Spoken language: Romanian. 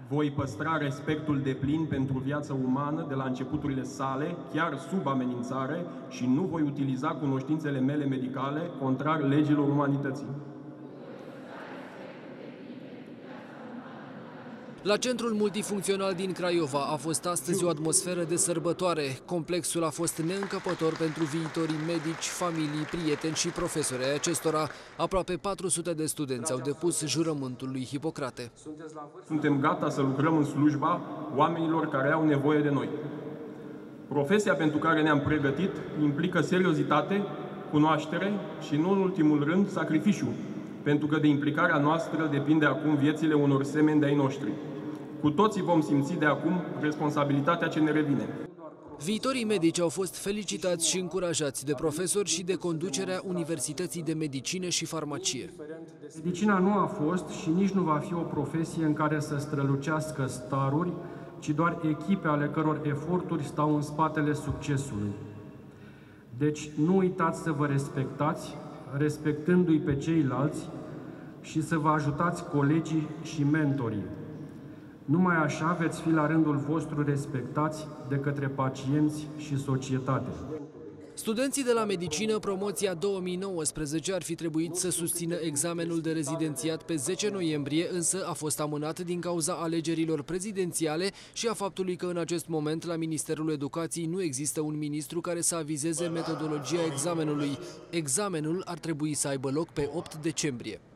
Voi păstra respectul deplin pentru viața umană de la începuturile sale, chiar sub amenințare, și nu voi utiliza cunoștințele mele medicale contrar legilor umanității. La Centrul Multifuncțional din Craiova a fost astăzi o atmosferă de sărbătoare. Complexul a fost neîncăpător pentru viitorii medici, familii, prieteni și profesori ai acestora. Aproape 400 de studenți au depus jurământul lui Hipocrate. Suntem gata să lucrăm în slujba oamenilor care au nevoie de noi. Profesia pentru care ne-am pregătit implică seriozitate, cunoaștere și, nu în ultimul rând, sacrificiu, pentru că de implicarea noastră depinde acum viețile unor semeni de-ai noștri. Cu toții vom simți de acum responsabilitatea ce ne revine. Viitorii medici au fost felicitați și încurajați de profesori și de conducerea Universității de Medicină și Farmacie. Medicina nu a fost și nici nu va fi o profesie în care să strălucească staruri, ci doar echipe ale căror eforturi stau în spatele succesului. Deci nu uitați să vă respectați, respectându-i pe ceilalți, și să vă ajutați colegii și mentorii. Numai așa veți fi la rândul vostru respectați de către pacienți și societate. Studenții de la medicină, promoția 2019, ar fi trebuit să susțină examenul de rezidențiat pe 10 noiembrie, însă a fost amânat din cauza alegerilor prezidențiale și a faptului că în acest moment la Ministerul Educației nu există un ministru care să avizeze metodologia examenului. Examenul ar trebui să aibă loc pe 8 decembrie.